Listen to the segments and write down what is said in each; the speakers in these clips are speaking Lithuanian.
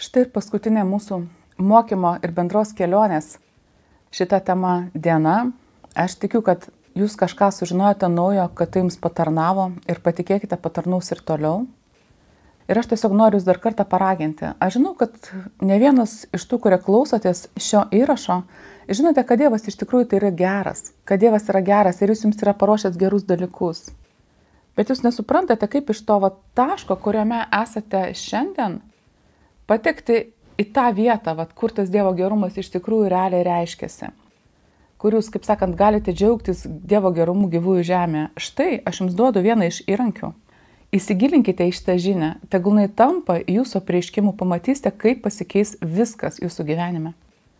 Štai ir paskutinė mūsų mokymo ir bendros kelionės šita tema diena. Aš tikiu, kad jūs kažką sužinojote naujo, kad tai jums patarnavo ir patikėkite, patarnaus ir toliau. Ir aš tiesiog noriu jūs dar kartą paraginti. Aš žinau, kad ne vienas iš tų, kurie klausotės šio įrašo, žinote, kad Dievas iš tikrųjų tai yra geras. Kad Dievas yra geras ir jis jums yra paruošęs gerus dalykus. Bet jūs nesuprantate, kaip iš to taško, kuriame esate šiandien, patekti į tą vietą, kur tas Dievo gerumas iš tikrųjų realiai reiškiasi. Kur jūs, kaip sakant, galite džiaugtis Dievo gerumu gyvųjų žemėje. Štai aš jums duodu vieną iš įrankių. Įsigilinkite į šitą žinią, tegul jinai tampa jūsų apreiškimų, pamatysite, kaip pasikeis viskas jūsų gyvenime.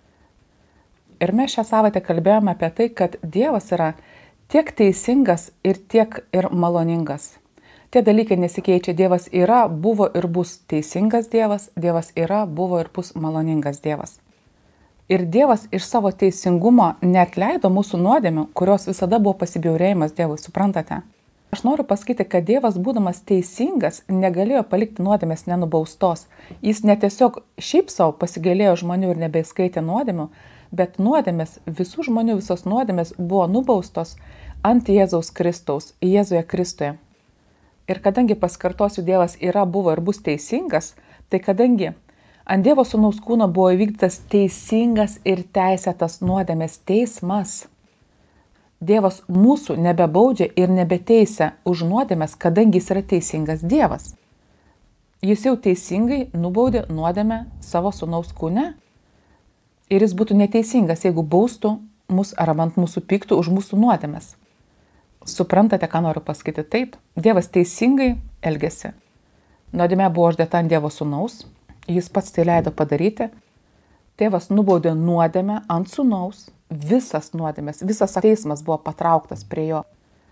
Ir mes šią savaitę kalbėjome apie tai, kad Dievas yra tiek teisingas ir tiek ir maloningas. Tie dalykai nesikeičia. Dievas yra, buvo ir bus teisingas Dievas. Dievas yra, buvo ir bus maloningas Dievas. Ir Dievas iš savo teisingumo neatleido mūsų nuodėmių, kurios visada buvo pasibjaurėjimas Dievui, suprantate? Aš noriu pasakyti, kad Dievas, būdamas teisingas, negalėjo palikti nuodėmės nenubaustos. Jis netiesiog šiaip savo pasigailėjo žmonių ir nebeskaitė nuodėmių, bet nuodėmės, visų žmonių visos nuodėmės buvo nubaustos ant Jėzaus Kristaus, Jėzuje Kristuje. Ir kadangi, pasikartosiu, Dievas yra, buvo ir bus teisingas, tai kadangi ant Dievo Sūnaus kūno buvo įvykdytas teisingas ir teisėtas nuodėmės teismas, Dievas mūsų nebebaudžia ir nebeteisia už nuodėmės, kadangi jis yra teisingas Dievas. Jis jau teisingai nubaudė nuodėmę savo Sūnaus kūne. Ir jis būtų neteisingas, jeigu baustų mus arba ant mūsų pyktų už mūsų nuodėmės. Suprantate, ką noriu pasakyti? Taip, Dievas teisingai elgėsi. Nuodėmė buvo uždėta ant Dievo Sūnaus, jis pats tai leido padaryti. Tėvas nubaudė nuodėmę ant Sūnaus, visas nuodėmės, visas teismas buvo patrauktas prie jo.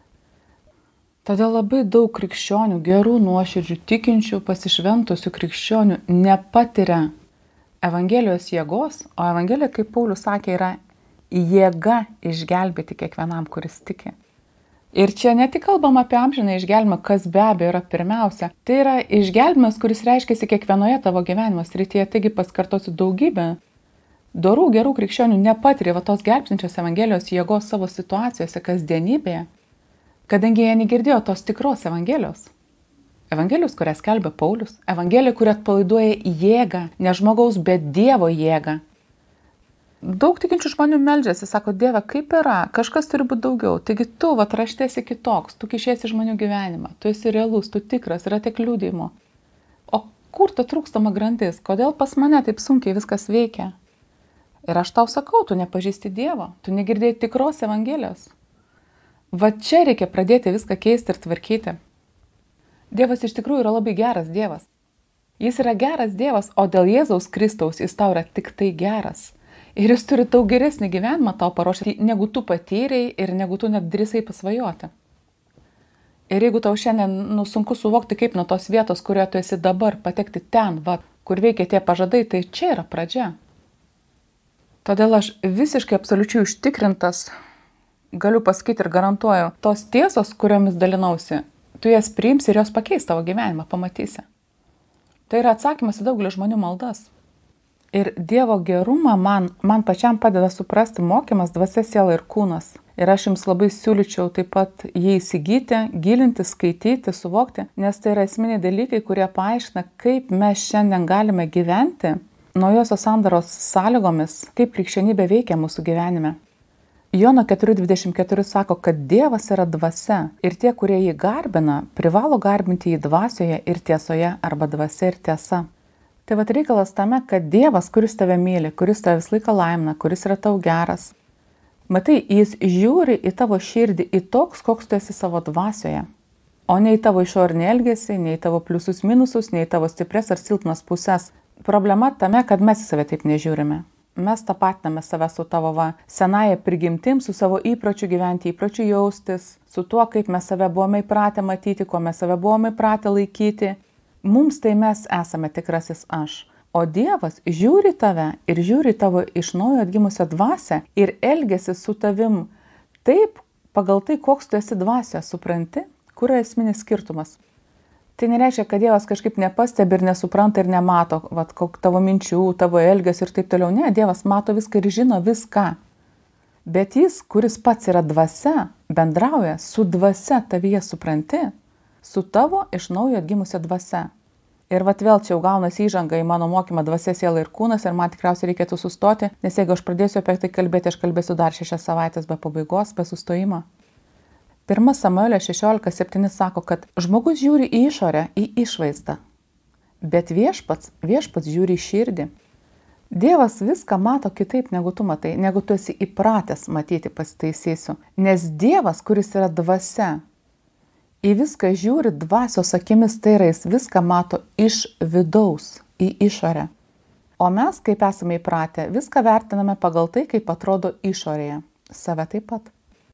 Todėl labai daug krikščionių, gerų, nuoširdžių, tikinčių, pasišventusių krikščionių nepatiria Evangelijos jėgos, o Evangelija, kaip Paulius sakė, yra jėga išgelbėti kiekvienam, kuris tiki. Ir čia ne tik kalbam apie amžiną išgelbėjimą, kas be abejo yra pirmiausia. Tai yra išgelbėjimas, kuris reiškiasi kiekvienoje tavo gyvenimo srityje. Taigi pasikartosiu, daugybę dorų, gerų krikščionių nepatiria tos gelbstinčios Evangelijos jėgos savo situacijose, kasdienybėje, kadangi jie negirdėjo tos tikros Evangelijos. Evangelijos, kurią skelbia Paulius, Evangelija, kuri atpalaiduoja jėgą, ne žmogaus, bet Dievo jėgą. Daug tikinčių žmonių meldžiasi, sako, Dieve, kaip yra, kažkas turi būti daugiau. Taigi tu, raštėsi kitoks, tu kišiesi žmonių gyvenimą, tu esi realus, tu tikras, yra tiek liudijimo. O kur ta trūkstama grandis? Kodėl pas mane taip sunkiai viskas veikia? Ir aš tau sakau, tu nepažįsti Dievo, tu negirdėjai tikros Evangelijos. Va čia reikia pradėti viską keisti ir tvarkyti. Dievas iš tikrųjų yra labai geras Dievas. Jis yra geras Dievas, o dėl Jėzaus Kristaus jis tau yra tik tai geras. Ir jis turi daug geresnį gyvenimą tau paruošti, negu tu patyrei ir negu tu net drįsai pasvajoti. Ir jeigu tau šiandien sunku suvokti, kaip nuo tos vietos, kurioje tu esi dabar, patekti ten, kur veikia tie pažadai, tai čia yra pradžia. Todėl aš visiškai absoliučiai užtikrintas, galiu pasakyti ir garantuoju, tos tiesos, kuriomis dalinausi, tu jas priimsi ir jos pakeis tavo gyvenimą, pamatysi. Tai yra atsakymas į daugelį žmonių maldas. Ir Dievo gerumą man pačiam padeda suprasti mokymas dvasia, siela ir kūnas. Ir aš jums labai siūlyčiau taip pat jį įsigyti, gilinti, skaityti, suvokti, nes tai yra esminiai dalykai, kurie paaiškina, kaip mes šiandien galime gyventi naujosios sandoros sąlygomis, kaip krikščionybė veikia mūsų gyvenime. Jono 4:24 sako, kad Dievas yra dvasia ir tie, kurie jį garbina, privalo garbinti jį dvasioje ir tiesoje arba dvasia ir tiesa. Tai reikalas tame, kad Dievas, kuris tave myli, kuris tave visą laiką laimina, kuris yra tau geras, matai, jis žiūri į tavo širdį, į toks, koks tu esi savo dvasioje, o ne į tavo išorinį elgesį, ne į tavo pliusus minusus, ne į tavo stipres ar silpnas pusės. Problema tame, kad mes į save taip nežiūrime. Mes tapatiname save su tavo senąją prigimtim, su savo įpročiu gyventi, įpročiu jaustis, su tuo, kaip mes save buvome įpratę matyti, kuo mes save buvome įpratę laikyti. Mums tai mes esame tikrasis aš. O Dievas žiūri tave ir žiūri tavo iš naujo atgimusią dvasią ir elgiasi su tavim taip, pagal tai, koks tu esi dvasioje, supranti, kur yra esminis skirtumas. Tai nereiškia, kad Dievas kažkaip nepastebi ir nesupranta ir nemato, tavo minčių, tavo elgesio ir taip toliau. Ne, Dievas mato viską ir žino viską. Bet jis, kuris pats yra dvasia, bendrauja su dvasia, tavyje supranti, su tavo iš naujo atgimusia dvasia. Ir vėl čia jau gaunasi įžanga į mano mokymą dvasia, siela ir kūnas ir man tikriausiai reikėtų sustoti, nes jeigu aš pradėsiu apie tai kalbėti, aš kalbėsiu dar 6 savaitės be pabaigos, be sustojimo. 1 Samuelio 16:7 sako, kad žmogus žiūri į išorę, į išvaizdą, bet viešpats žiūri į širdį. Dievas viską mato kitaip negu tu matai, negu tu esi įpratęs matyti, pasitaisysiu. Nes Dievas, kuris yra dvasia, į viską žiūri dvasios akimis, tai yra jis viską mato iš vidaus į išorę. O mes, kaip esame įpratę, viską vertiname pagal tai, kaip atrodo išorėje. Save taip pat.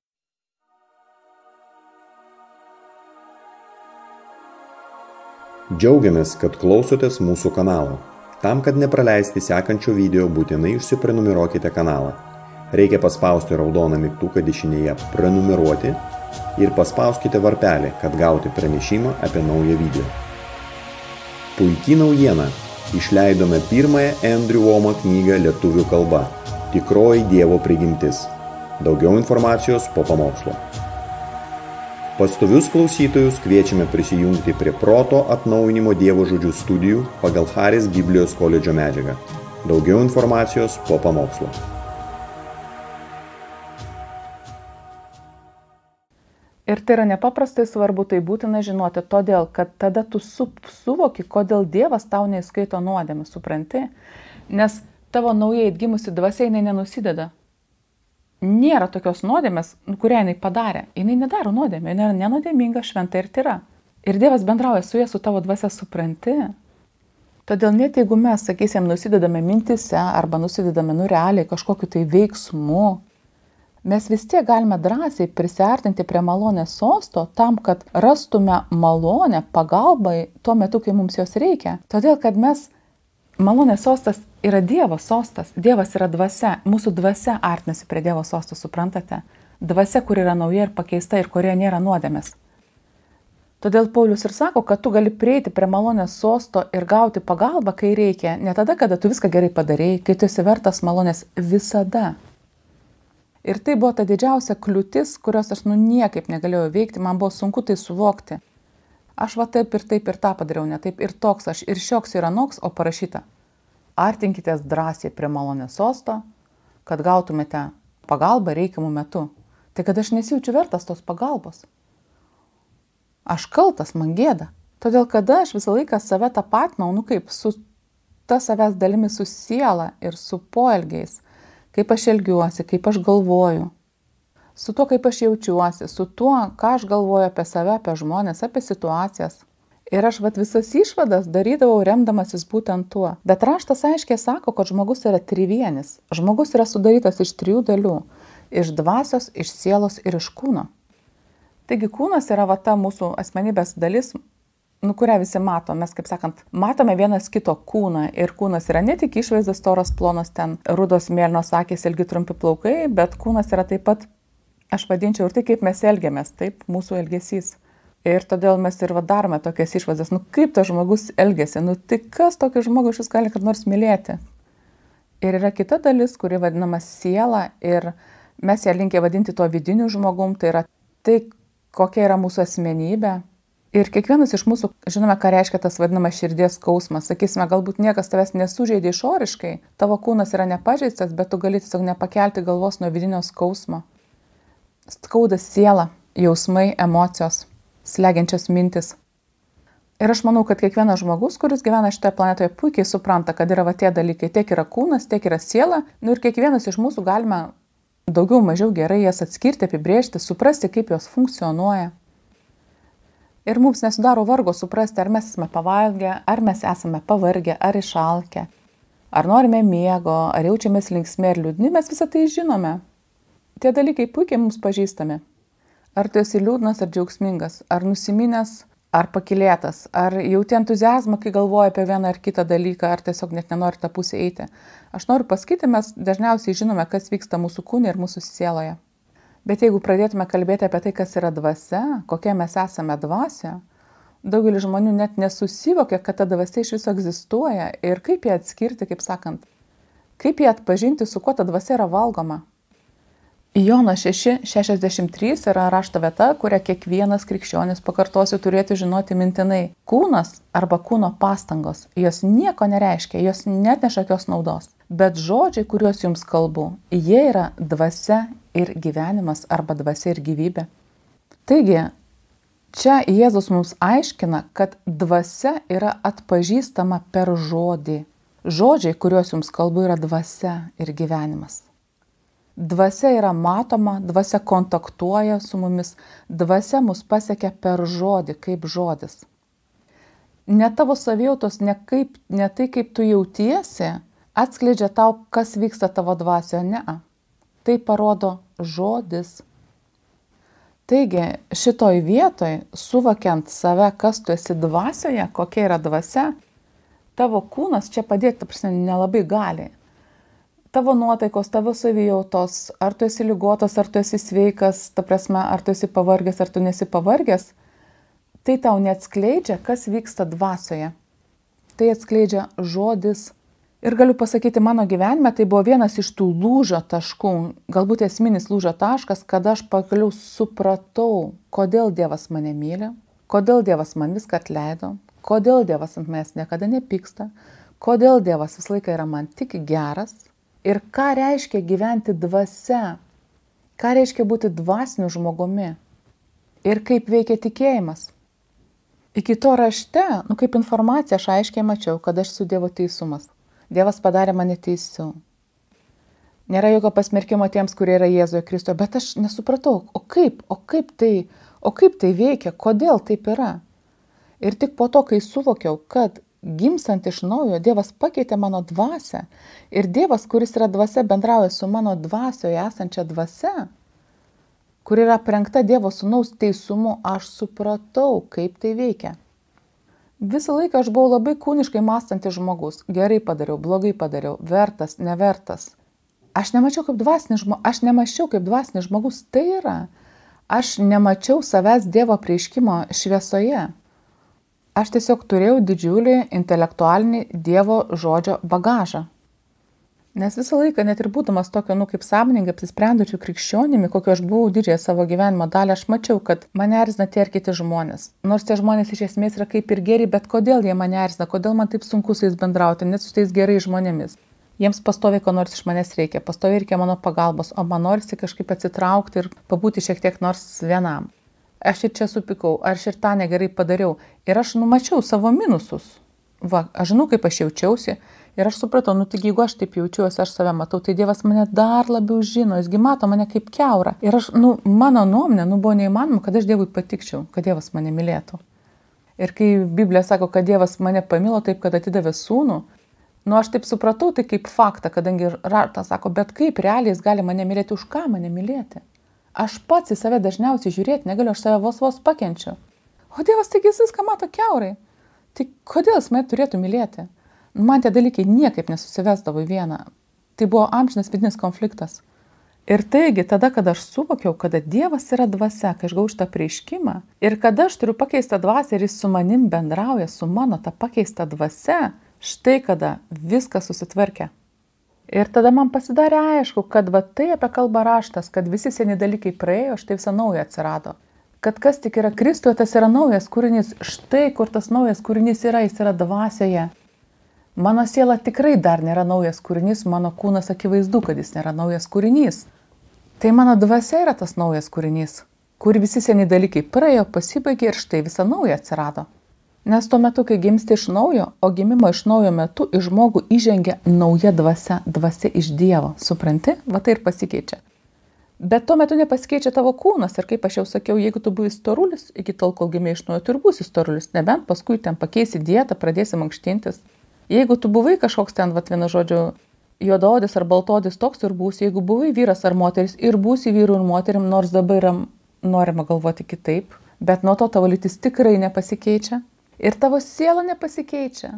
Džiaugiamės, kad klausotės mūsų kanalo. Tam, kad nepraleisti sekančio video, būtinai užsiprenumeruokite kanalą. Reikia paspausti raudoną mygtuką dešinėje prenumeruoti ir paspauskite varpelį, kad gauti pranešimą apie naują video. Puikiai naujiena. Išleidome pirmąją Andrew Wommack knygą lietuvių kalba Tikroji Dievo prigimtis. Daugiau informacijos po pamokslo. Pastovius klausytojus kviečiame prisijungti prie Proto atnaujinimo Dievo žodžių studijų pagal Haris Biblijos koledžo medžiagą. Daugiau informacijos po pamokslo. Ir tai yra nepaprastai svarbu, tai būtina žinoti, todėl, kad tada tu suvoki, kodėl Dievas tau neįskaito nuodėmės, supranti? Nes tavo naujai atgimusi dvasia, jinai nenusideda. Nėra tokios nuodėmės, kurią jinai padarė. Jinai nedaro nuodėmę, jinai yra nenuodėminga, šventa ir tyra. Ir Dievas bendrauja su ja, su tavo dvasia, supranti. Todėl net jeigu mes, sakysim, nusidedame mintise arba nusidedame realiai kažkokiu tai veiksmu, mes vis tiek galime drąsiai prisiartinti prie malonės sosto tam, kad rastume malonę, pagalbai tuo metu, kai mums jos reikia. Todėl, kad malonės sostas yra Dievo sostas. Dievas yra dvasia. Mūsų dvasia artinasi prie Dievo sosto, suprantate? Dvasia, kur yra nauja ir pakeista ir kurioje nėra nuodėmės. Todėl Paulius ir sako, kad tu gali prieiti prie malonės sosto ir gauti pagalbą, kai reikia. Ne tada, kada tu viską gerai padarėjai, kai tu esi vertas malonės visada. Ir tai buvo ta didžiausia kliūtis, kurios aš niekaip negalėjau veikti, man buvo sunku tai suvokti. Aš taip ir tą padariau, ne taip ir toks aš, ir šioks yra noks, o parašyta. Artinkitės drąsiai prie malonės sosto, kad gautumėte pagalbą reikiamų metu. Tai kad aš nesijaučiu vertas tos pagalbos. Aš kaltas, man gėda. Todėl, kada aš visą laiką save tapatinau, kaip su ta savęs dalimi, su siela ir su poelgiais, kaip aš elgiuosi, kaip aš galvoju. Su tuo, kaip aš jaučiuosi, su tuo, ką aš galvoju apie save, apie žmonės, apie situacijas. Ir aš visas išvadas darydavau remdamasis būtent tuo. Bet raštas aiškiai sako, kad žmogus yra trivienis. Žmogus yra sudarytas iš 3 dalių. Iš dvasios, iš sielos ir iš kūno. Taigi kūnas yra ta mūsų asmenybės dalis, kurią visi matom. Mes, kaip sakant, matome vienas kito kūną. Ir kūnas yra ne tik išvaizdas, storas, plonas, ten rudos, mėlynos akys, ilgi trumpi plaukai, bet kūnas yra taip pat, aš vadinčiau, ir tai, kaip mes elgiamės, taip, mūsų elgesys. Ir todėl mes ir darome tokias išvadas. Kaip tas žmogus elgiasi? Tai kas tokį žmogų šis gali kad nors mylėti? Ir yra kita dalis, kuri vadinama siela, ir mes ją linkę vadinti tuo vidiniu žmogum. Tai yra tai, kokia yra mūsų asmenybė. Ir kiekvienas iš mūsų žinome, ką reiškia tas vadinamas širdies skausmas. Sakysime, galbūt niekas tavęs nesužeidė išoriškai, tavo kūnas yra nepažeistas, bet tu gali tiesiog nepakelti galvos nuo vidinio skausmo. Skauda siela, jausmai, emocijos, slegiančios mintis. Ir aš manau, kad kiekvienas žmogus, kuris gyvena šitoje planetoje, puikiai supranta, kad yra tie dalykai, tiek yra kūnas, tiek yra siela. Ir kiekvienas iš mūsų galime daugiau mažiau gerai jas atskirti, apibrėžti, suprasti, kaip jos funkcionuoja. Ir mums nesudaro vargo suprasti, ar mes esame pavalgę, ar mes esame pavargę, ar išalkę, ar norime miego, ar jaučiamės linksmi ir liūdni, mes visą tai žinome. Tie dalykai puikiai mums pažįstami. Ar tu esi liūdnas ar džiaugsmingas, ar nusiminęs, ar pakylėtas, ar jauti entuziazmą, kai galvoji apie vieną ar kitą dalyką, ar tiesiog net nenori tą pusę eiti. Aš noriu pasakyti, mes dažniausiai žinome, kas vyksta mūsų kūne ir mūsų sieloje. Bet jeigu pradėtume kalbėti apie tai, kas yra dvasia, kokie mes esame dvasia, Daugelis žmonių net nesusivokia, kad ta dvasia iš viso egzistuoja ir kaip ją atskirti, kaip sakant, kaip ją atpažinti, su kuo ta dvasia yra valgoma. Jono 6:63 yra rašto vieta, kurią kiekvienas krikščionis, pakartosiu, turėtų žinoti mintinai. Kūnas arba kūno pastangos, jos nieko nereiškia, jos netneša jokios naudos. Bet žodžiai, kuriuos jums kalbu, jie yra dvasia ir gyvenimas arba dvasia ir gyvybė. Taigi, čia Jėzus mums aiškina, kad dvasia yra atpažįstama per žodį. Žodžiai, kuriuos jums kalbu, yra dvasia ir gyvenimas. Dvasia yra matoma, dvasia kontaktuoja su mumis, dvasia mus pasiekia per žodį, kaip žodis. Ne tavo savijautos, ne tai, kaip tu jautiesi, atskleidžia tau, kas vyksta tavo dvasioje, ne. Tai parodo žodis. Taigi, šitoj vietoj, suvokiant save, kas tu esi dvasioje, kokia yra dvasia, tavo kūnas čia padėti, nelabai gali. Tavo nuotaikos, tavo savijautos, ar tu esi ligotas, ar tu esi sveikas, ar tu esi pavargęs, ar tu nesi pavargęs, tai tau neatskleidžia, kas vyksta dvasioje. Tai atskleidžia žodis. Ir galiu pasakyti, mano gyvenime tai buvo vienas iš tų lūžio taškų, galbūt esminis lūžio taškas, kada aš pagaliau supratau, kodėl Dievas mane myli, kodėl Dievas man viską atleido, kodėl Dievas ant manęs niekada nepyksta, kodėl Dievas visą laiką yra man tik geras ir ką reiškia gyventi dvasia, ką reiškia būti dvasiniu žmogumi ir kaip veikia tikėjimas. Iki to rašte, kaip informacija, aš aiškiai mačiau, kad aš su Dievo teisumas. Dievas padarė mane teisiu. Nėra jokio pasmerkimo tiems, kurie yra Jėzuje Kristuje, bet aš nesupratau, o kaip tai veikia, kodėl taip yra. Ir tik po to, kai suvokiau, kad gimstant iš naujo, Dievas pakeitė mano dvasią ir Dievas, kuris yra dvasia, bendrauja su mano dvasioje esančia dvasia, kur yra aprengta Dievo sūnaus teisumu, aš supratau, kaip tai veikia. Visą laiką aš buvau labai kūniškai mąstantis žmogus. Gerai padariau, blogai padariau, vertas, nevertas. Aš nemačiau kaip dvasinis žmogus tai yra. Aš nemačiau savęs Dievo apreiškimo šviesoje. Aš tiesiog turėjau didžiulį intelektualinį Dievo žodžio bagažą. Nes visą laiką, net ir būdamas tokio, kaip sąmoningai apsisprendučių krikščionimi, kokio aš buvau didžiąją savo gyvenimo dalį, aš mačiau, kad mane erzina tie ir kiti žmonės. Nors tie žmonės iš esmės yra kaip ir geri, bet kodėl jie mane erzina, kodėl man taip sunku su jais bendrauti, net su tais gerais žmonėmis. Jiems pastoviai ko nors iš manęs reikia, pastoviai reikia mano pagalbos, o man norisi kažkaip atsitraukti ir pabūti šiek tiek nors vienam. Aš ir čia supykau, aš ir tą negerai padariau. Ir aš numačiau savo minusus. Aš žinau, kaip aš jaučiausi. Ir aš supratau, tik jeigu aš taip jaučiuosi, aš save matau, tai Dievas mane dar labiau žino, jisgi mato mane kaip kiaurą. Ir aš, mano nuomonė, buvo neįmanoma, kad aš Dievui patikčiau, kad Dievas mane mylėtų. Ir kai Biblija sako, kad Dievas mane pamilo taip, kad atidavė sūnų, aš taip supratau tai kaip faktą, kadangi raštas sako, bet kaip realiai jis gali mane mylėti, už ką mane mylėti? Aš pats į save dažniausiai žiūrėti negaliu, aš save vos pakenčiu. O Dievas taigi jis viską mato kiaurai. Tai kodėl jis mane turėtų mylėti? Man tie dalykai niekaip nesusivesdavo į vieną. Tai buvo amžinas vidinis konfliktas. Ir taigi, tada, kada aš suvokiau, kada Dievas yra dvasia, kai aš gavau šitą apreiškimą, ir kada aš turiu pakeistą dvasią ir jis su manim bendrauja, su mano tą pakeistą dvasia, štai kada viskas susitvarkė. Ir tada man pasidarė aišku, kad tai apie kalbą raštas, kad visi seni dalykai praėjo, štai visa nauja atsirado. Kad kas tik yra Kristuje, tas yra naujas kūrinys. Štai kur tas naujas kūrinys yra, jis yra dvasioje. Mano siela tikrai dar nėra naujas kūrinys, mano kūnas akivaizdu, kad jis nėra naujas kūrinys. Tai mano dvasia yra tas naujas kūrinys, kur visi seni dalykai praėjo, pasibaigė ir štai visa nauja atsirado. Nes tuo metu, kai gimsti iš naujo, o gimimo iš naujo metu į žmogų įžengia nauja dvasia, dvasia iš Dievo. Supranti? Tai ir pasikeičia. Bet tuo metu nepasikeičia tavo kūnas ir kaip aš jau sakiau, jeigu tu buvai storulis, iki tol, kol gimė iš naujo, tu ir būsi storulis, nebent paskui ten pakeisi dietą, pradėsi mankštintis. Jeigu tu buvai kažkoks ten, vienu žodžiu, juodaodis ar baltodis, toks ir būsi. Jeigu buvai vyras ar moteris, ir būsi vyru ir moterim, nors dabar yra norima galvoti kitaip, bet nuo to tavo lytis tikrai nepasikeičia ir tavo siela nepasikeičia.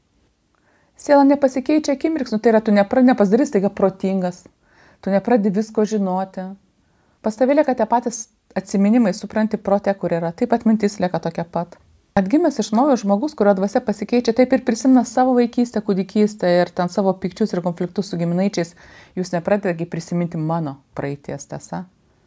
Siela nepasikeičia akimirksniu, tai yra tu nepasidarys taiga protingas, tu nepradedi visko žinoti. Pas tave lieka tie patys atsiminimai, supranti, prote, kur yra, taip atmintis lieka tokia pat. Atgimęs iš naujo žmogus, kurio dvasia pasikeičia, taip ir prisimena savo vaikystę, kūdikystę ir ten savo pikčius ir konfliktus su giminaičiais. Jūs nepradedate prisiminti mano praeities, tiesa.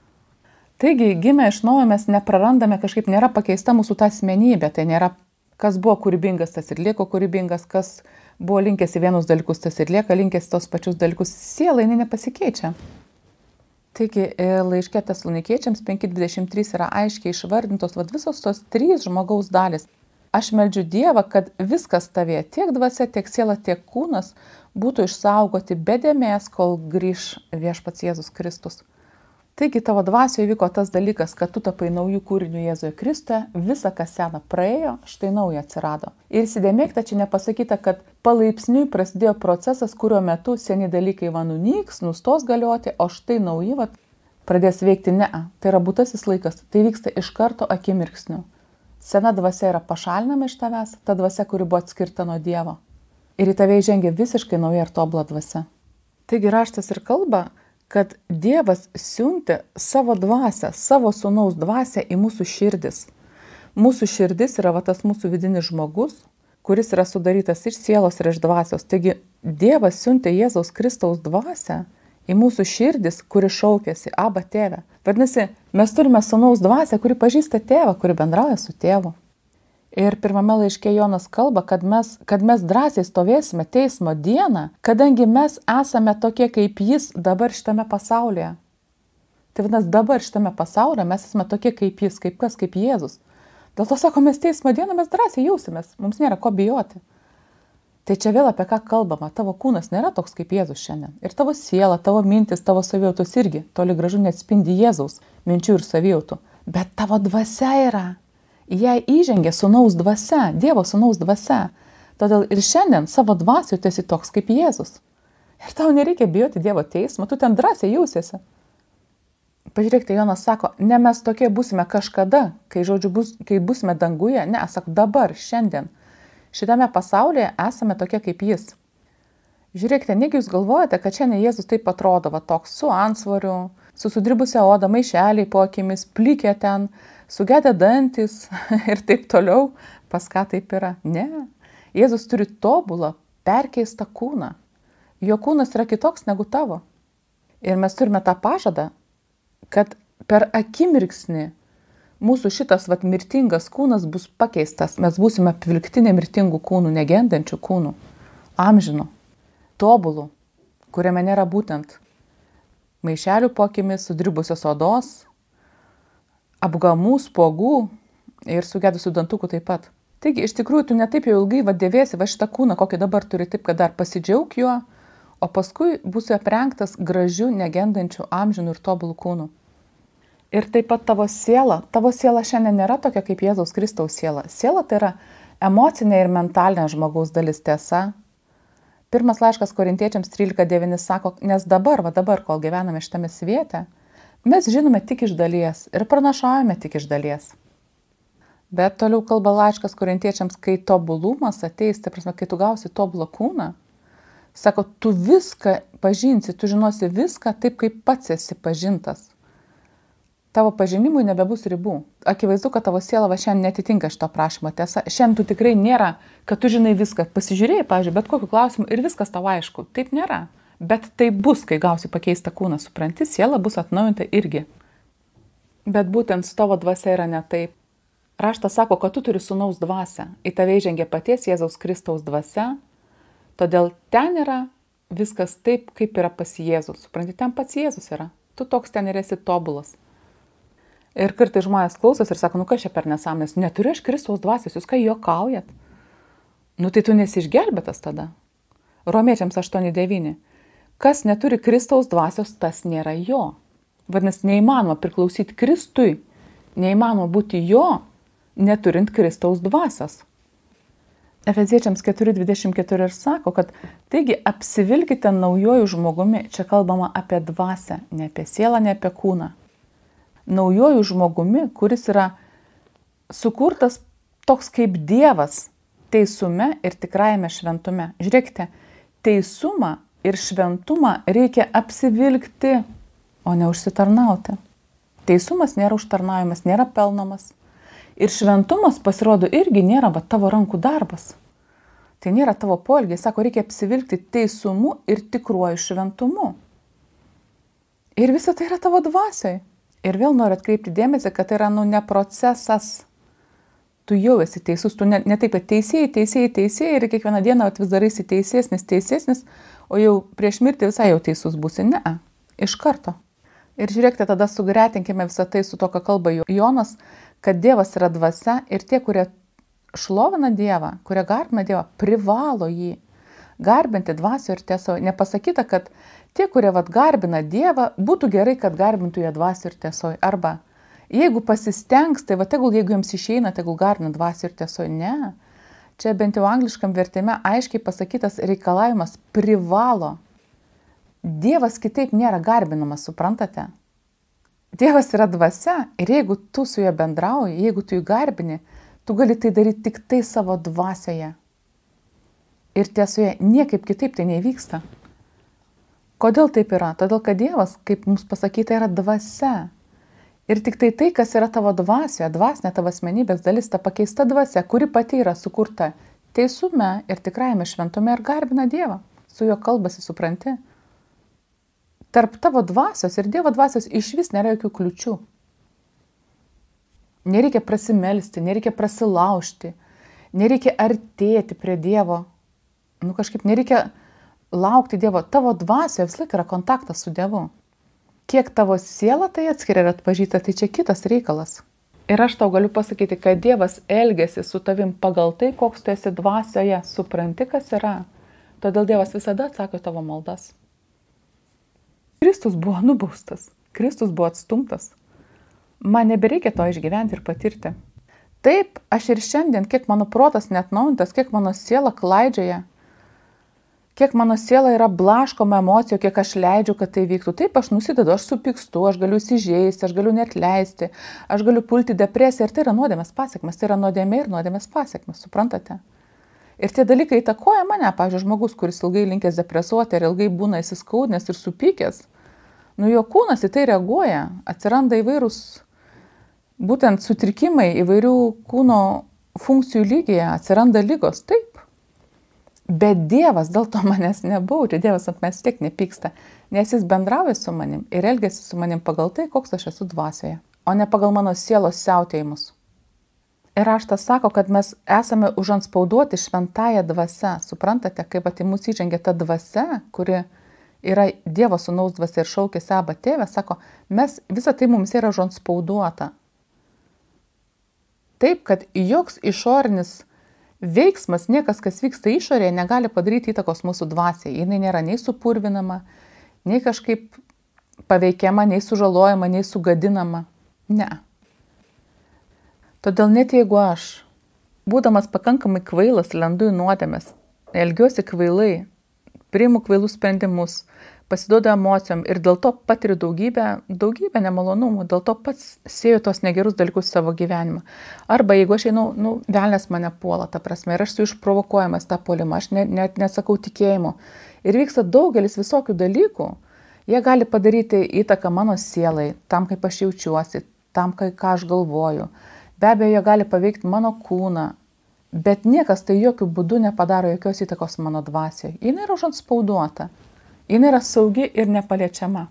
Taigi, gimę iš naujo mes neprarandame, kažkaip nėra pakeista mūsų ta asmenybė. Tai nėra, kas buvo kūrybingas, tas ir lieko kūrybingas, kas buvo linkęs į vienus dalykus, tas ir lieka linkęs tos pačius dalykus. Siela, jinai nepasikeičia. Taigi, laiške Tesalonikiečiams 5:23 yra aiškiai išvardintos visos tos 3 žmogaus dalis. Aš meldžiu Dievą, kad viskas tavėje, tiek dvasia, tiek siela, tiek kūnas, būtų išsaugoti be dėmės, kol grįš viešpats Jėzus Kristus. Taigi, tavo dvasioje vyko tas dalykas, kad tu tapai naujų kūrinių Jėzuje Kristuje, visa, kas sena praėjo, štai nauja atsirado. Ir įsidėmėkite, čia nepasakyta, kad palaipsniui prasidėjo procesas, kurio metu seni dalykai nunyks, nustos galioti, o štai nauji pradės veikti. Ne, tai yra būtasis laikas, tai vyksta iš karto akimirksniu. Sena dvasia yra pašalinama iš tavęs, ta dvasia, kuri buvo atskirta nuo Dievo. Ir į tave įžengia visiškai nauja ir tobula dvasia. Taigi raštas ir kalba, kad Dievas siuntė savo dvasią, savo sūnaus dvasią į mūsų širdis. Mūsų širdis yra tas mūsų vidinis žmogus, kuris yra sudarytas iš sielos ir iš dvasios. Taigi Dievas siuntė Jėzaus Kristaus dvasią į mūsų širdis, kuri šaukėsi Aba tėve. Vadinasi, mes turime sūnaus dvasią, kuri pažįsta tėvą, kuri bendrauja su tėvu. Ir pirmame laiške Jonas kalba, kad mes drąsiai stovėsime teismo dieną, kadangi mes esame tokie kaip jis dabar šitame pasaulyje. Tai vadinasi, dabar šitame pasaulyje mes esame tokie kaip jis, kaip kas, kaip Jėzus. Dėl to sako, mes teismo dieną mes drąsiai jausimės, mums nėra ko bijoti. Tai čia vėl apie ką kalbama, tavo kūnas nėra toks kaip Jėzus šiandien. Ir tavo siela, tavo mintis, tavo savijautos irgi toli gražu neatspindi Jėzaus minčių ir savijautų. Bet tavo dvasia yra. Jei įžengia sūnaus dvasia, Dievo sūnaus dvasia. Todėl ir šiandien savo dvasiu tu esi toks kaip Jėzus. Ir tau nereikia bijoti Dievo teismo, tu ten drąsiai jausiesi. Pažiūrėkite, Jonas sako, ne mes tokie būsime kažkada, kai būsime danguje, ne, sako dabar, šiandien. Šitame pasaulyje esame tokie kaip jis. Žiūrėkite, negi jūs galvojate, kad šiandien Jėzus taip atrodo, toks su antsvoriu, su sudribusia oda, maišeliai po akimis, plikė ten, sugedę dantis ir taip toliau, pas ką taip yra. Ne, Jėzus turi tobulą, perkeistą kūną. Jo kūnas yra kitoks negu tavo. Ir mes turime tą pažadą, kad per akimirksnį mūsų šitas mirtingas kūnas bus pakeistas. Mes būsime apvilkti nemirtingų kūnų, negendančių kūnų, amžinų, tobulų, kuriame nėra būtent maišelių po akimis, sudribusios odos, apgamų, spogų ir sugedusių dantukų taip pat. Taigi, iš tikrųjų, tu netaip jau ilgai dėvėsi šitą kūną, kokį dabar turi, taip, kad dar pasidžiauk juo, o paskui būsi aprengtas gražių, negendančių, amžinų ir tobulų kūnų. Ir taip pat tavo siela šiandien nėra tokia kaip Jėzaus Kristaus siela. Siela tai yra emocinė ir mentalinė žmogaus dalis, tiesa. Pirmas laiškas Korintiečiams 13:9 sako, nes dabar, kol gyvename šitame sviete, mes žinome tik iš dalies ir pranašaujame tik iš dalies. Bet toliau kalba laiškas Korintiečiams, kai tobulumas ateis, tai prasme, kai tu gausi tobulą kūną, sako, tu viską pažinsi, tu žinosi viską taip, kaip pats esi pažintas. Tavo pažinimui nebebus ribų. Akivaizdu, kad tavo siela šiandien netitinka šito prašymo. Tiesa, šiandien tu tikrai nėra, kad tu žinai viską. Pasižiūrėjai, pavyzdžiui, bet kokiu klausimu ir viskas tau aišku. Taip nėra. Bet tai bus, kai gausi pakeistą kūną. Supranti, siela bus atnaujinta irgi. Bet būtent su tavo dvasia yra ne taip. Raštas sako, kad tu turi sūnaus dvasią. Į tave įžengia paties Jėzaus Kristaus dvasia. Todėl ten yra viskas taip, kaip yra pas Jėzus. Supranti, ten pats Jėzus yra. Tu toks ten ir esi tobulas. Ir kartais žmonės klausos ir sako, kas čia per nesąmonės, neturiu aš Kristaus dvasios, jūs ką juokaujat? Tai tu nesi išgelbėtas tada. Romiečiams 8:9. Kas neturi Kristaus dvasios, tas nėra jo. Vadinasi, neįmanoma priklausyti Kristui, neįmanoma būti jo, neturint Kristaus dvasios. Efeziečiams 4:24 ir sako, kad taigi apsivilkite naujojų žmogumi, čia kalbama apie dvasią, ne apie sielą, ne apie kūną. Naujojų žmogumi, kuris yra sukurtas toks kaip Dievas, teisume ir tikrajame šventume. Žiūrėkite, teisumą ir šventumą reikia apsivilkti, o ne užsitarnauti. Teisumas nėra užtarnaujamas, nėra pelnomas. Ir šventumas, pasirodo, irgi nėra tavo rankų darbas. Tai nėra tavo poelgiai. Sako, reikia apsivilkti teisumu ir tikruoju šventumu. Ir visa tai yra tavo dvasiai. Ir vėl noriu atkreipti dėmesį, kad tai yra ne procesas. Tu jau esi teisus, tu ne taip, kad teisėjai ir kiekvieną dieną vis daraisi teisesnis, o jau prieš mirtį visai jau teisus būsi. Ne, iš karto. Ir žiūrėkite, tada sugretinkime visą tai su to, ką kalba Jonas, kad Dievas yra dvasia ir tie, kurie šlovina Dievą, kurie garbina Dievą, privalo jį garbinti dvasioje ir tiesoje. Nepasakyta, kad tie, kurie garbina Dievą, būtų gerai, kad garbintų jie dvasioje ir tiesoje. Arba jeigu pasistengs, tai tegul, jeigu jiems išeina, tegul garbina dvasioje ir tiesoje. Ne. Čia bent jau angliškam vertime aiškiai pasakytas reikalavimas privalo. Dievas kitaip nėra garbinamas, suprantate? Dievas yra dvasia ir jeigu tu su juo bendrauji, jeigu tu jį garbini, tu gali tai daryti tik tai savo dvasioje. Ir tiesoje niekaip kitaip tai nevyksta. Kodėl taip yra? Todėl, kad Dievas, kaip mums pasakyta, yra dvasia. Ir tik tai, kas yra tavo dvasioje, dvasinė tavo asmenybės dalis, ta pakeista dvasia, kuri pati yra sukurta teisume ir tikrajame šventume ir garbina Dievą. Su juo kalbasi, supranti. Tarp tavo dvasios ir Dievo dvasios išvis nėra jokių kliučių. Nereikia prasimelsti, nereikia prasilaužti, nereikia artėti prie Dievo. Kažkaip nereikia laukti Dievo. Tavo dvasioje vis laik yra kontaktas su Dievu. Kiek tavo siela tai atskiria ir atpažįsta, tai čia kitas reikalas. Ir aš tau galiu pasakyti, kad Dievas elgiasi su tavim pagal tai, koks tu esi dvasioje, supranti, kas yra. Todėl Dievas visada atsako tavo maldas. Kristus buvo nubaustas, Kristus buvo atstumtas. Man nebereikia to išgyventi ir patirti. Taip, aš ir šiandien, kiek mano protas neatnaujintas, kiek mano siela klaidžioja, kiek mano siela yra blaškoma emocijų, kiek aš leidžiu, kad tai vyktų. Taip, aš nusidedu, aš supykstu, aš galiu įsižeisti, aš galiu neatleisti, aš galiu pulti depresiją ir tai yra nuodėmės pasiekmes, tai yra nuodėmė ir nuodėmės pasiekmes, suprantate? Ir tie dalykai įtakoja mane, pavyzdžiui, žmogus, kuris ilgai linkęs depresuoti ir ilgai būna įsiskaudinęs ir supykęs. Jo kūnas į tai reaguoja, atsiranda įvairūs būtent sutrikimai įvairių kūno funkcijų lygyje, atsiranda ligos, taip. Bet Dievas dėl to manęs nebaudžia, Dievas ant manęs tiek nepyksta, nes jis bendrauja su manim ir elgiasi su manim pagal tai, koks aš esu dvasioje, o ne pagal mano sielos siautėjimus. Ir raštas sako, kad mes esame užantspauduoti šventąją dvasią. Suprantate, kaip į mus įžengia ta dvasia, kuri yra Dievo sūnaus dvasia ir šaukiasi Abba tėve, sako, visa tai mums yra užantspauduota. Taip, kad joks išorinis veiksmas, niekas, kas vyksta išorėje, negali padaryti įtakos mūsų dvasiai. Jinai nėra nei supurvinama, nei kažkaip paveikiama, nei sužalojama, nei sugadinama. Ne. Todėl net jeigu aš, būdamas pakankamai kvailas, lendu į nuodėmes, elgiuosi kvailai, priimu kvailus sprendimus, pasiduodu emocijom ir dėl to patiriu daugybę nemalonumų, dėl to pats sieju tos negerus dalykus savo gyvenimą. Arba jeigu aš einu, velnias mane puola, ta prasme, ir aš esu išprovokuojamas tą puolimą, aš net nesakau tikėjimo. Ir vyksta daugelis visokių dalykų, jie gali padaryti įtaką mano sielai, tam, kaip aš jaučiuosi, tam, ką aš galvoju. Be abejo, jie gali paveikti mano kūną, bet niekas tai jokių būdų nepadaro jokios įtakos mano dvasiai. Jis yra užantspauduota, jis yra saugi ir nepaliečiama.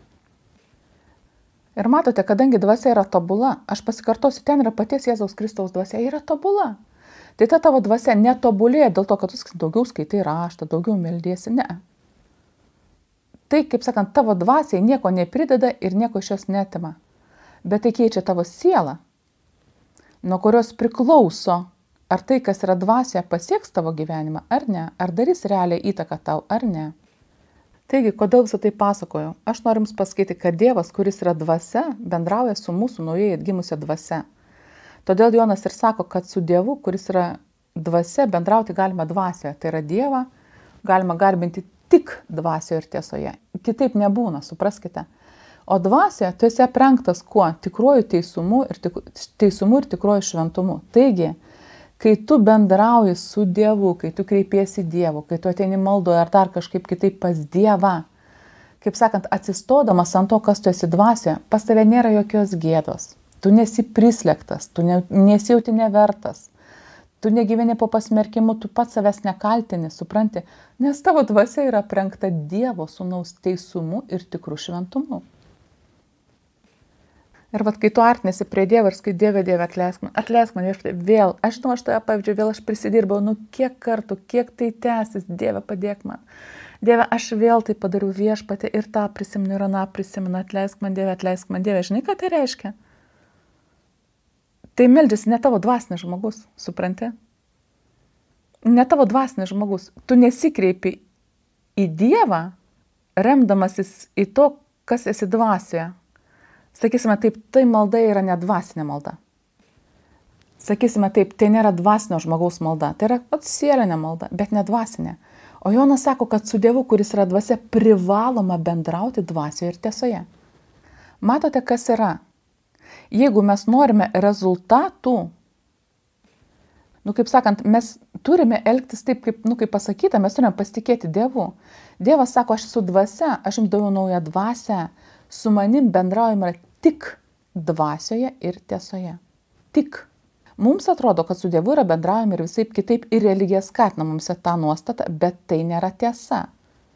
Ir matote, kadangi dvasia yra tobula, aš pasikartosiu, ten yra paties Jėzaus Kristaus dvasia, yra tobula. Tai ta tavo dvasia netobulėja dėl to, kad tu daugiau skaitai raštą, daugiau meldiesi, ne. Tai, kaip sakant, tavo dvasiai nieko neprideda ir nieko iš jos netima. Bet tai keičia tavo sielą, nuo kurios priklauso, ar tai, kas yra dvasia, pasieks tavo gyvenimą, ar ne, ar darys realią įtaką tau, ar ne. Taigi, kodėl visą tai pasakoju? Aš noriu jums pasakyti, kad Dievas, kuris yra dvasia, bendrauja su mūsų naujai atgimusia dvasia. Todėl Jonas ir sako, kad su Dievu, kuris yra dvasia, bendrauti galima dvasioje. Tai yra Dievą galima garbinti tik dvasioje ir tiesoje. Kitaip nebūna, supraskite. O dvasioje tu esi aprengtas kuo? Tikruoju teisumu ir tikruoju šventumu. Taigi, kai tu bendrauji su Dievu, kai tu kreipiesi Dievu, kai tu ateini maldoje ar dar kažkaip kitaip pas Dievą, kaip sakant, atsistodamas ant to, kas tu esi dvasioje, pas tave nėra jokios gėdos. tu nesi prislėgtas, tu nesijauti nevertas, tu negyveni po pasmerkimu, tu pats savęs nekaltini, supranti, nes tavo dvasia yra aprengta Dievo Sūnaus teisumu ir tikrų šventumu. Ir vat, kai tu artinėsi prie Dievo ir skai, Dieve, atleisk man, viešpatie, vėl, aš žinau, aš toje pavyzdžiui, vėl aš prisidirbau, kiek kartų, kiek tai tęsis, Dieve, padėk man. Dieve, aš vėl tai padariau, viešpatie, ir tą prisimenu, ir aną prisimenu, atleisk man, Dieve, žinai, ką tai reiškia? Tai meldžiasi ne tavo dvasinis žmogus, supranti? Ne tavo dvasinis žmogus. Tu nesikreipi į Dievą, remdamasis į to, kas esi dvasioje. Sakysime taip, tai malda yra ne dvasinė malda. Sakysime taip, tai nėra dvasinio žmogaus malda. Tai yra sielinė malda, bet ne dvasinė. O Jonas sako, kad su Dievu, kuris yra dvasia, privaloma bendrauti dvasioje ir tiesoje. Matote, kas yra? Jeigu mes norime rezultatų, kaip sakant, mes turime elgtis taip, kaip pasakyta, mes turime pasitikėti Dievu. Dievas sako, aš esu dvasia, aš jums daviau naują dvasią, su manim bendraujama tik dvasioje ir tiesoje. Tik. Mums atrodo, kad su Dievu yra bendraujama ir visaip kitaip, ir religija skatina mums tą nuostatą, bet tai nėra tiesa.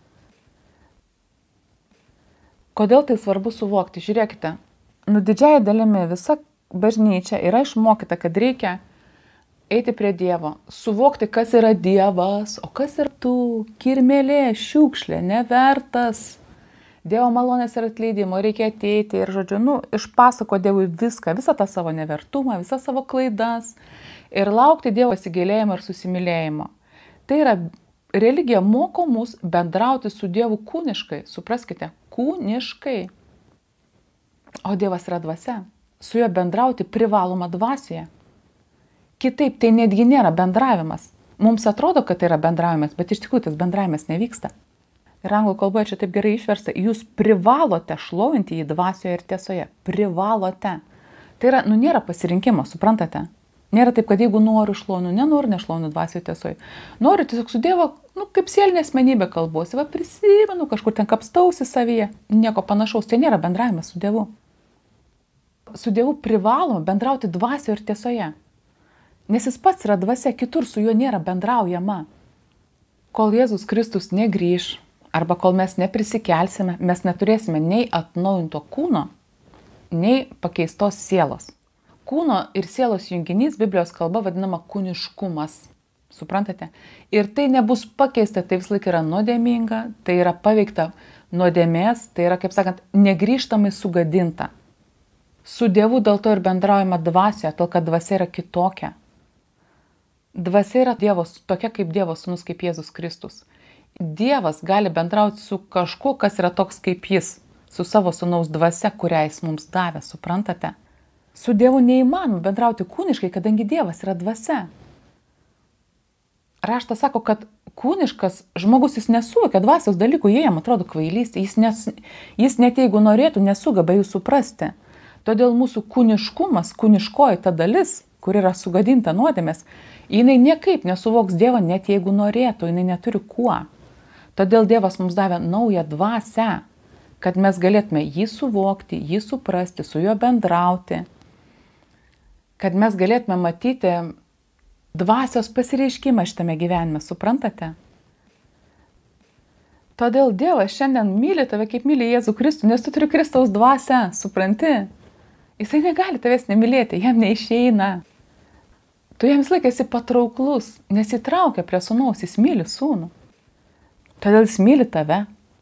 Kodėl tai svarbu suvokti? Žiūrėkite. Didžiąją dalimi visa bažnyčia yra išmokyta, kad reikia eiti prie Dievo, suvokti, kas yra Dievas, o kas yra tu, kirmėlė, šiukšlė, nevertas. Dievo malonės ir atleidimo, reikia ateiti ir, išpasako Dievui viską, visą tą savo nevertumą, visą savo klaidas ir laukti Dievo įsigailėjimo ir susimylėjimo. Tai yra, religija moko mus bendrauti su Dievu kūniškai, supraskite, kūniškai. O Dievas yra dvasia. Su juo bendrauti privaloma dvasioje. Kitaip tai netgi nėra bendravimas. Mums atrodo, kad tai yra bendravimas, bet iš tikrųjų tas bendravimas nevyksta. Ir anglų kalboje čia taip gerai išversta, jūs privalote šlovinti jį dvasioje ir tiesoje. Privalote. Tai yra, nėra pasirinkimo, suprantate? Nėra taip, kad jeigu noriu šlovinu, nenoriu nešlovinu dvasioje tiesoje. Noriu tiesiog su Dievo, kaip sielinė asmenybė kalbuosi, prisimenu, kažkur ten kapstausi savyje. Nieko panašaus, tai nėra bendravimas su Dievu. Su Dievu privaloma bendrauti dvasioje ir tiesoje. Nes jis pats yra dvasia, kitur su juo nėra bendraujama. Kol Jėzus Kristus negrįš, arba kol mes neprisikelsime, mes neturėsime nei atnaujinto kūno, nei pakeistos sielos. Kūno ir sielos junginys Biblijos kalba vadinama kūniškumas. Suprantate? Ir tai nebus pakeista, tai vis laik yra nuodėminga, tai yra paveikta nuodėmės, tai yra, kaip sakant, negrįžtamai sugadinta. Su Dievu dėl to ir bendraujama dvasia, tol kad dvasia yra kitokia. Dvasia yra tokia kaip Dievo sūnus, kaip Jėzus Kristus. Dievas gali bendrauti su kažkuo, kas yra toks kaip jis, su savo sūnaus dvasia, kurią jis mums davė, suprantate? Su Dievu neįmanoma bendrauti kūniškai, kadangi Dievas yra dvasia. Raštas sako, kad kūniškas žmogus jis nesuvokia dvasios dalykų, jie jam atrodo kvailystė, jis net jeigu norėtų, nesugeba jų suprasti. Todėl mūsų kūniškumas, kūniškoji ta dalis, kur yra sugadinta nuodėmės, jinai niekaip nesuvoks Dievą, net jeigu norėtų, jinai neturi kuo. Todėl Dievas mums davė naują dvasią, kad mes galėtume jį suvokti, jį suprasti, su juo bendrauti, kad mes galėtume matyti dvasios pasireiškimą šitame gyvenime, suprantate? Todėl Dievas šiandien myli tave, kaip myli Jėzų Kristų, nes tu turi Kristaus dvasią, supranti? Jisai negali tavęs nemylėti, jam neišeina. Tu jam vis laik esi patrauklus, nes įtraukia prie sūnaus, jis myli sūnų. Todėl jis myli tave.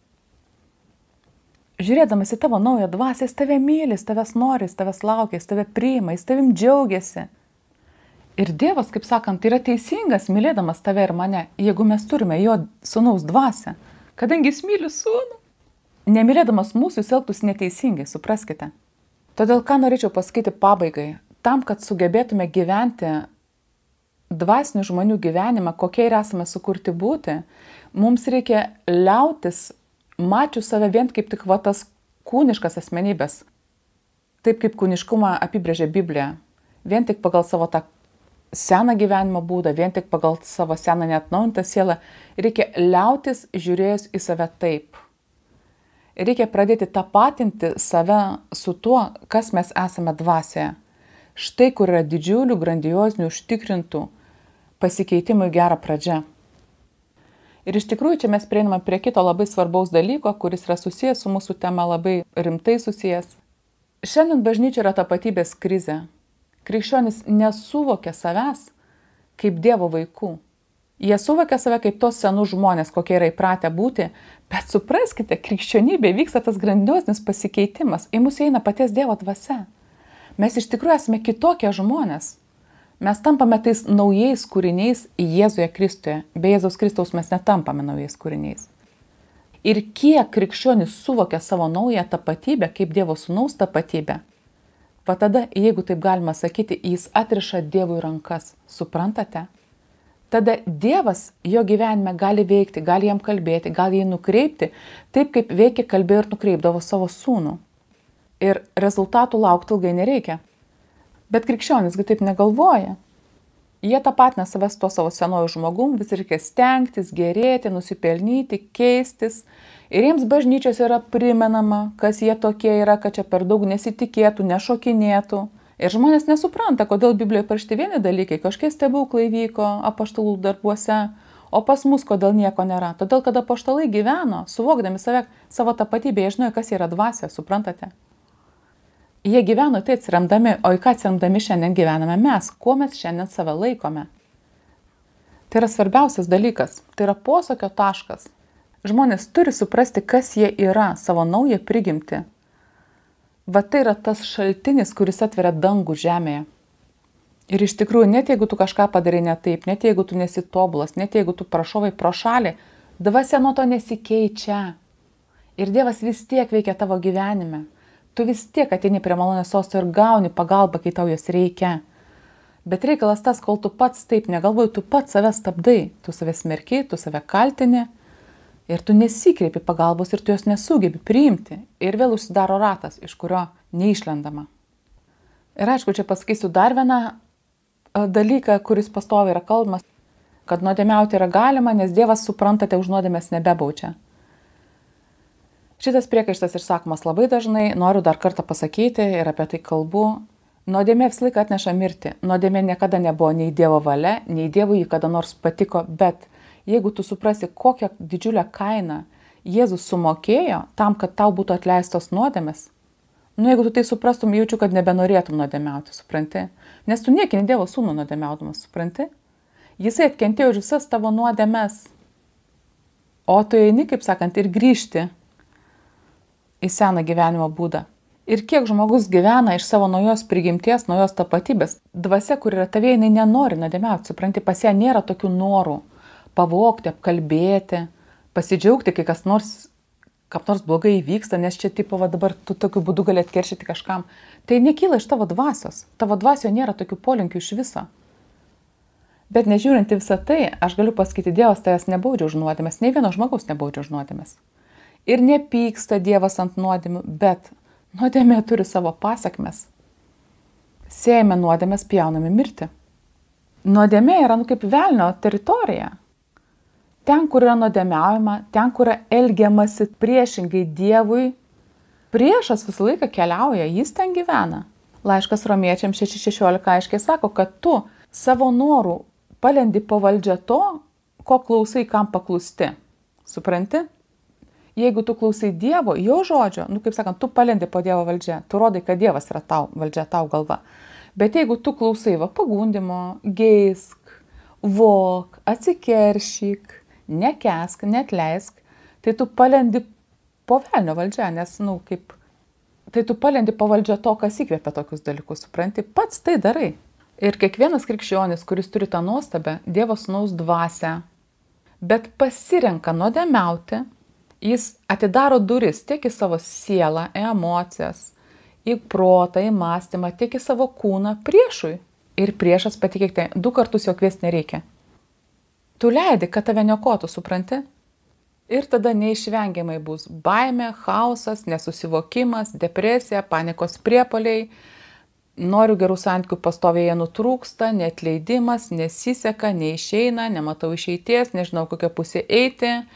Žiūrėdamas į tavo naują dvasią, jis tave myli, jis tavęs nori, jis tavęs laukia, jis tave priima, jis tavim džiaugiasi. Ir Dievas, kaip sakant, yra teisingas, mylėdamas tave ir mane, jeigu mes turime jo sūnaus dvasią, kadangi jis myli sūnų. Nemylėdamas mūsų, jis elgtųsi neteisingai, supraskite. Todėl ką norėčiau pasakyti pabaigai, tam, kad sugebėtume gyventi dvasinių žmonių gyvenimą, kokie ir esame sukurti būti, mums reikia liautis mačius save vien kaip tik tas kūniškas asmenybės. Taip kaip kūniškumą apibrėžia Biblija. Vien tik pagal savo tą seną gyvenimo būdą, vien tik pagal savo seną neatnaujintą sielą, reikia liautis žiūrėjus į save taip. Reikia pradėti tapatinti save su tuo, kas mes esame dvasioje. Štai kur yra didžiulių, grandiozinių, užtikrintų pasikeitimų gerą pradžią. Ir iš tikrųjų čia mes prieiname prie kito labai svarbaus dalyko, kuris yra susijęs su mūsų tema, labai rimtai susijęs. Šiandien bažnyčia yra tapatybės krizė. Krikščionys nesuvokia savęs kaip Dievo vaikų. Jie suvokia save kaip tos senus žmonės, kokie yra įpratę būti, bet supraskite, krikščionybė vyksta tas grandiozinis pasikeitimas, į mus eina paties Dievo dvasia. Mes iš tikrųjų esame kitokie žmonės. Mes tampame tais naujais kūriniais Jėzuje Kristuje. Be Jėzaus Kristaus mes netampame naujais kūriniais. Ir kiek krikščionis suvokia savo naują tapatybę, kaip Dievo sūnaus tapatybę, va tada, jeigu taip galima sakyti, jis atriša Dievui rankas. Suprantate? Tada Dievas jo gyvenime gali veikti, gali jam kalbėti, gali jį nukreipti, taip kaip veikia, kalbėjo ir nukreipdavo savo sūnų. Ir rezultatų laukti ilgai nereikia. Bet krikščionisgi taip negalvoja. Jie tapatina savęs tuo savo senuoju žmogum, vis reikia stengtis, gerėti, nusipelnyti, keistis. Ir jiems bažnyčios yra primenama, kas jie tokie yra, kad čia per daug nesitikėtų, nešokinėtų. Ir žmonės nesupranta, kodėl Biblijoje parašyti vieni dalykai, kažkokie stebuklai vyko apaštalų darbuose, o pas mus kodėl nieko nėra. Todėl, kad apaštalai gyveno, suvokdami savo tapatybę, jie žinojo, kas yra dvasia, suprantate? Jie gyveno tai atsiremdami, o į ką atsiremdami šiandien gyvename mes, kuo mes šiandien save laikome. Tai yra svarbiausias dalykas, tai yra posūkio taškas. Žmonės turi suprasti, kas jie yra, savo naują prigimtį. Va tai yra tas šaltinis, kuris atveria dangų žemėje. Ir iš tikrųjų, net jeigu tu kažką padarai ne taip, net jeigu tu nesi tobulas, net jeigu tu prašovai pro šalį, dvasia nuo to nesikeičia. Ir Dievas vis tiek veikia tavo gyvenime. Tu vis tiek ateini prie malonės sosto ir gauni pagalbą, kai tau jos reikia. Bet reikalas tas, kol tu pats taip negalvoji, tu pats save stabdai, tu save smerki, tu save kaltini. Ir tu nesikreipi pagalbos ir tu jos nesugebi priimti. Ir vėl užsidaro ratas, iš kurio neišlendama. Ir aišku, čia pasakysiu dar vieną dalyką, kuris pastoviai yra kalbamas, kad nuodėmiauti yra galima, nes Dievas, suprantate, už nuodėmes nebebaučia. Šitas priekaištas išsakomas labai dažnai, noriu dar kartą pasakyti ir apie tai kalbu. Nuodėmė visą laiką atneša mirtį. Nuodėmė niekada nebuvo nei Dievo valia, nei Dievui jį kada nors patiko, bet jeigu tu suprasi, kokią didžiulę kainą Jėzus sumokėjo tam, kad tau būtų atleistos nuodėmės, jeigu tu tai suprastum, jaučiu, kad nebenorėtum nuodėmiauti, supranti? Nes tu niekini Dievo sūnų nuodėmiaudamas, supranti? Jisai atkentėjo už visas tavo nuodėmes. O tu eini, kaip sakant, ir grįžti į seną gyvenimo būdą. Ir kiek žmogus gyvena iš savo naujos prigimties, naujos tapatybės, dvasia, kur yra tavie, jinai nenori nuodėmiauti, supranti, pas ją nėra tokių norų pavogti, apkalbėti, pasidžiaugti, kai kas nors blogai įvyksta, nes čia tipo, va, dabar tu tokiu būdu gali atkeršyti kažkam. Tai nekyla iš tavo dvasios. Tavo dvasioje nėra tokių polinkių iš viso. Bet nežiūrint į visą tai, aš galiu pasakyti, Dievas tavęs nebaudžia už nuodėmes, nei vieno žmogaus nebaudžia už nuodėmes. Ir nepyksta Dievas ant nuodėmių, bet nuodėmė turi savo pasakmes. Sėjame nuodėmės, pjauname mirtį. Nuodėmė yra kaip velnio teritorija. Ten, kur yra nuodėmiaujama, ten, kur yra elgiamasi priešingai Dievui, priešas visą laiką keliauja, jis ten gyvena. Laiškas Romiečiams 6:16 aiškiai sako, kad tu savo norų palendi po valdžią to, ko klausai, kam paklusti. Supranti? Jeigu tu klausai Dievo, jo žodžio, kaip sakant, tu palendi po Dievo valdžią, tu rodai, kad Dievas yra tau valdžia, tau galva. Bet jeigu tu klausai pagundimo, geisk, vok, atsikeršyk, nekesk, netleisk, tai tu palendi po velnio valdžią, nes, tai tu palendi po valdžią to, kas įkvėpia tokius dalykus, supranti, pats tai darai. Ir kiekvienas krikščionis, kuris turi tą nuostabę, Dievo sūnaus dvasią, bet pasirenka nuodėmiauti, jis atidaro duris tiek į savo sielą, į emocijas, į protą, į mąstymą, tiek į savo kūną priešui. Ir priešas, patikėkite, 2 kartus jo kviesti nereikia. Tu leidi, kad tave niokotų, supranti? Ir tada neišvengiamai bus baimė, chaosas, nesusivokimas, depresija, panikos priepuoliai, noriu gerų santykių, pastoviai jie nutrūksta, neatleidimas, nesiseka, neišeina, nematau išeities, nežinau kokią pusę eiti,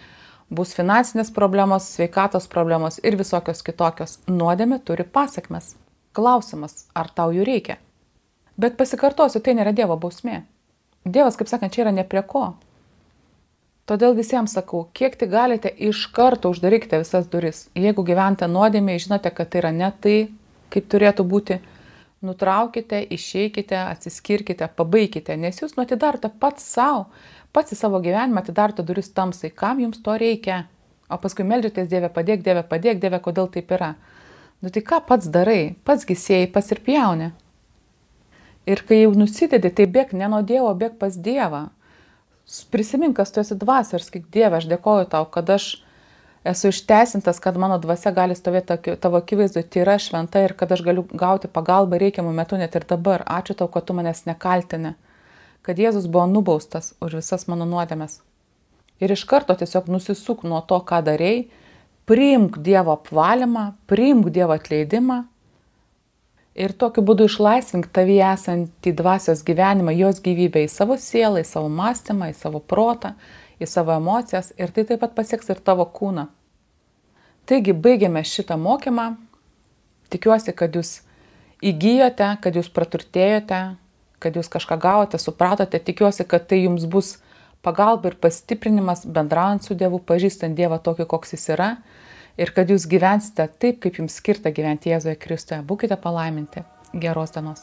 bus finansinės problemos, sveikatos problemos ir visokios kitokios. Nuodėmė turi pasekmes. Klausimas, ar tau jų reikia? Bet pasikartosiu, tai nėra Dievo bausmė. Dievas, kaip sakant, čia yra ne prie ko. Todėl visiems sakau, kiek tik galite, iš karto uždarykite visas duris. Jeigu gyvenate nuodėmėje, žinote, kad tai yra ne tai, kaip turėtų būti, nutraukite, išeikite, atsiskirkite, pabaikite, nes jūs atidarote pats savo, pats į savo gyvenimą atidarote duris tamsai, kam jums to reikia. O paskui meldžiatės, Dieve padėk, Dieve, kodėl taip yra. Nu tai ką pats darai, pats gisėjai, pats ir pjauni. Ir kai jau nusidedi, tai bėk ne nuo Dievo, bėk pas Dievą. Prisimink, kas tu esi dvasia ir sakyk, Dieve, aš dėkoju tau, kad aš esu išteisintas, kad mano dvasia gali stovėti tavo akivaizdoje tyra, šventa ir kad aš galiu gauti pagalbą reikiamų metų net ir dabar. Ačiū tau, kad tu manęs nekaltini, kad Jėzus buvo nubaustas už visas mano nuodėmes. Ir iš karto tiesiog nusisuk nuo to, ką darei, priimk Dievo apvalymą, priimk Dievo atleidimą ir tokiu būdu išlaisvink tavyje esantį dvasios gyvenimą, jos gyvybę į savo sielą, į savo mąstymą, į savo protą, į savo emocijas ir tai taip pat pasieks ir tavo kūną. Taigi baigėme šitą mokymą. Tikiuosi, kad jūs įgijote, kad jūs praturtėjote, kad jūs kažką gavote, supratote. Tikiuosi, kad tai jums bus pagalba ir pastiprinimas bendraujant su Dievu, pažįstant Dievą tokį, koks jis yra. Ir kad jūs gyvensite taip, kaip jums skirta gyventi Jėzuje Kristuje. Būkite palaiminti. Geros dienos.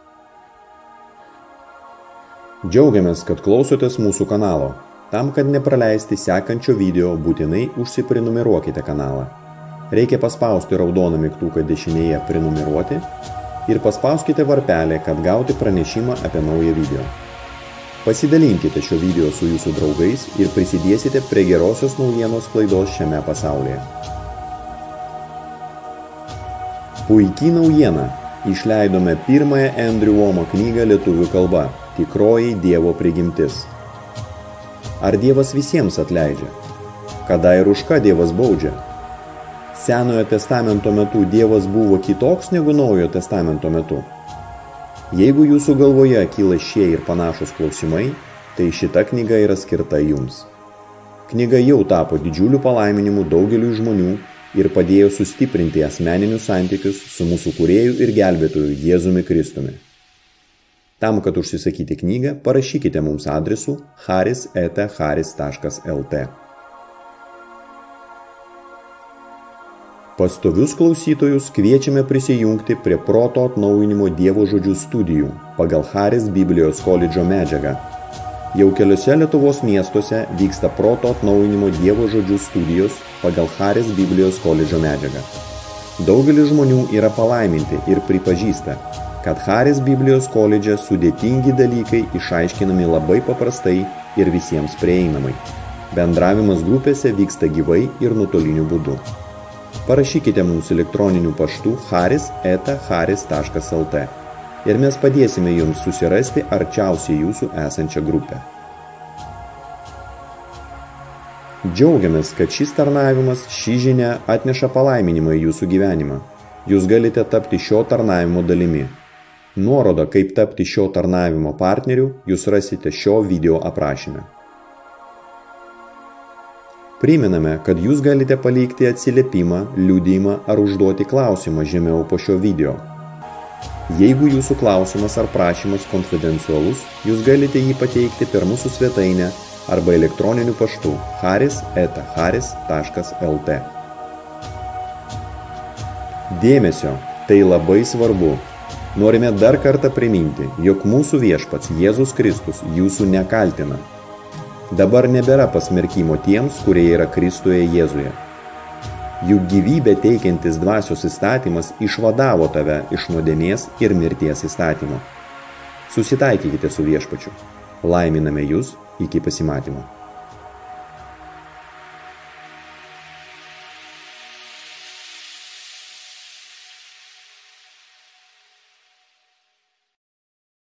Džiaugiamės, kad klausotės mūsų kanalo. Tam, kad nepraleisti sekančio video, būtinai užsiprenumeruokite kanalą. Reikia paspausti raudoną mygtuką dešinėje prenumeruoti ir paspauskite varpelį, kad gauti pranešimą apie naują video. Pasidalinkite šio video su jūsų draugais ir prisidėsite prie gerosios naujienos sklaidos šiame pasaulyje. Puikiai naujiena. Išleidome pirmąją Andrew Womo knygą lietuvių kalba Tikroji Dievo prigimtis. Ar Dievas visiems atleidžia? Kada ir už ką Dievas baudžia? Senojo testamento metu Dievas buvo kitoks negu Naujojo testamento metu? Jeigu jūsų galvoje kyla šie ir panašus klausimai, tai šita knyga yra skirta jums. Knyga jau tapo didžiuliu palaiminimu daugeliui žmonių ir padėjo sustiprinti asmeninius santykius su mūsų kūrėju ir gelbėtoju Jėzumi Kristumi. Tam, kad užsisakyti knygą, parašykite mums adresu haris@haris.lt. Pastovius klausytojus kviečiame prisijungti prie proto atnaujinimo Dievo žodžių studijų pagal Haris Biblijos koledžo medžiagą. Jau keliose Lietuvos miestuose vyksta proto atnaujinimo Dievo žodžių studijos pagal Haris Biblijos koledžo medžiagą. Daugelis žmonių yra palaiminti ir pripažįsta, kad Haris Biblijos koledže sudėtingi dalykai išaiškinami labai paprastai ir visiems prieinamai. Bendravimas grupėse vyksta gyvai ir nuotoliniu būdu. Parašykite mums elektroniniu paštu haris@haris.lt ir mes padėsime jums susirasti arčiausiai jūsų esančią grupę. Džiaugiamės, kad šis tarnavimas, ši žinia atneša palaiminimą į jūsų gyvenimą. Jūs galite tapti šio tarnavimo dalimi. Nuorodą, kaip tapti šio tarnavimo partneriu, jūs rasite šio video aprašyme. Priminame, kad jūs galite palikti atsiliepimą, liudijimą ar užduoti klausimą žemiau po šio video. Jeigu jūsų klausimas ar prašymas konfidencialus, jūs galite jį pateikti per mūsų svetainę arba elektroniniu paštu haris@haris.lt. Dėmesio, tai labai svarbu. Norime dar kartą priminti, jog mūsų viešpats Jėzus Kristus jūsų nekaltina. Dabar nebėra pasmerkimo tiems, kurie yra Kristuje Jėzuje. Juk gyvybę teikiantis dvasios įstatymas išvadavo tave iš nuodėmės ir mirties įstatymo. Susitaikykite su viešpačiu. Laiminame jūs iki pasimatymo.